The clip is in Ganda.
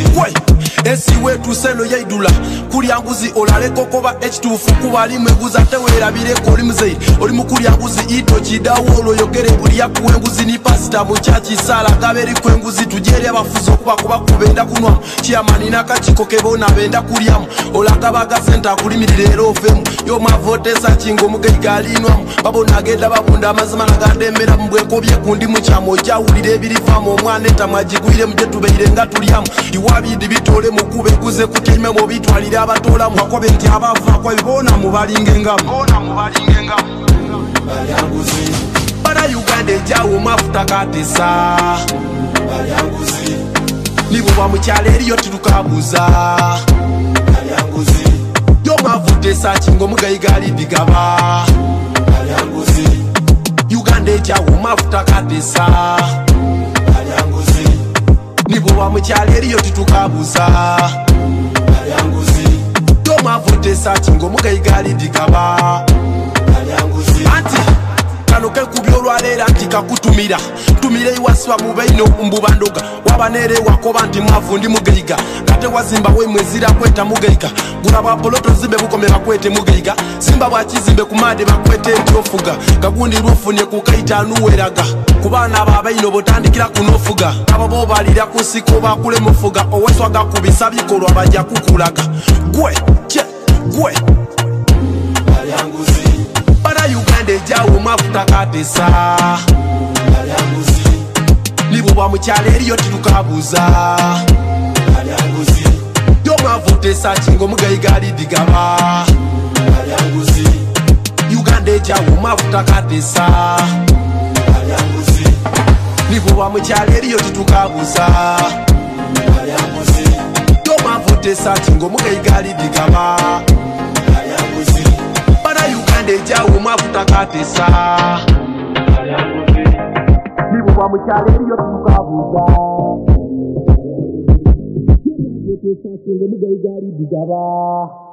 Gwe ensi wetu seno yaidula kulyanguzi olaleko koba ekituufu kubali mweguza tewerabireko oli muzeyi oli mukulyanguzi ito kidawo oloyogere buli yakuwenguzi ni pasita mu chachi sala kaberi kwenguzi tujeri abafuzo kuba kubenda kunwa chiamani nakachiko kebona benda kulyamu olakabaga senta kulimirira era ovemu yo mavotesa kingo mugeyigalinwa babona agenda babunda amazima nagadembera mbweko byekundi mukyamo jawulira ebirifamu omwana etamwagigwire mutetubeire nga tulyamu iwabidi bitole mukube kuze kutime mu bitwalira abatola mwakobe nti abavaako ebibona mubalingengamu balyanguzi bana Uganda ejawo mafuta katesa balyanguzi nibo bamukyala eriyo tirukabuza balyanguzi yo mavutesa kingo mugayigali digaba balyanguzi Uganda ejawo mafuta katesa balyanguzi nibo bamukyala eriyo titukabuza balyanguzi yo mavutesa kingo mugayigali digaba balyanguzi anti kano kekubya olwaleera nti kakutumira tumire iwasiba mubeino mbubandoga wabanere wakoba nti mwavu ndi mugeyiga kate wazimba we mwezira kweta mugeyiga gulaba poloto zimbe bukome bakwete mugeyiga simba bwakizimbe kumade bakwete nti ofuga gagundi lufunye kukaita anuweraga kubana ababeino botandikira kunofuga abo bo balira kusiko bakule mufuga oweswaga kubisa bikolwa bajja kukulaga gwe balyanguzi bana Uganda ejawo mafuta katesa balyanguzi nibo bamukyala eriyo tirukabuza balyanguzi yo mavutesa kingo mugayigali digaba balyanguzi Uganda ejawo mafuta katesa balyanguzi nibo bamukyala eriyo titukabuza balyanguzi yo mavutesa kingo mugayigali digaba balyanguzi Uganda ejawo mafuta katesa balyanguzi nibo bamukyala eriyo titukabuza balyanguzi